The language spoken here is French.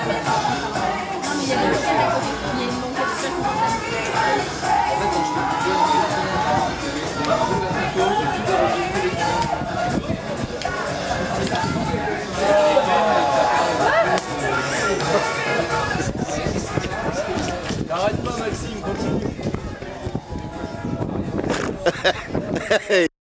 mais il y a des week-ends à côté. Il y a une banquette super confortable. Arrête pas Maxime, continue.